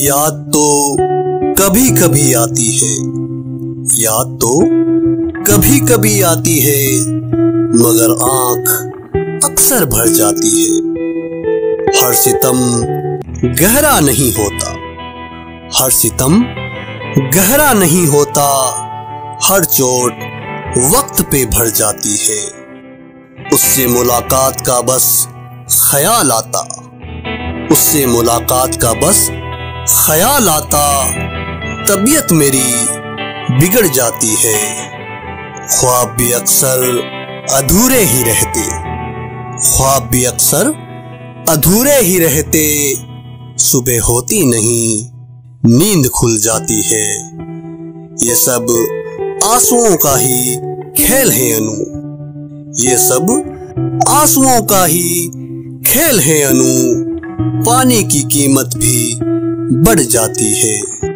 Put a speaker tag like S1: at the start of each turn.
S1: याद तो कभी कभी आती है, याद तो कभी कभी आती है, मगर आंख अक्सर भर जाती है। हर सितम गहरा नहीं होता, हर सितम गहरा नहीं होता, हर चोट वक्त पे भर जाती है। उससे मुलाकात का बस ख्याल आता, उससे मुलाकात का बस ख्याल आता, तबीयत मेरी बिगड़ जाती है। ख्वाब भी अक्सर अधूरे ही रहते, ख्वाब भी अक्सर अधूरे ही रहते, सुबह होती नहीं नींद खुल जाती है। ये सब आंसुओं का ही खेल है अनु, ये सब आंसुओं का ही खेल है अनु, पानी की कीमत भी बढ़ जाती है।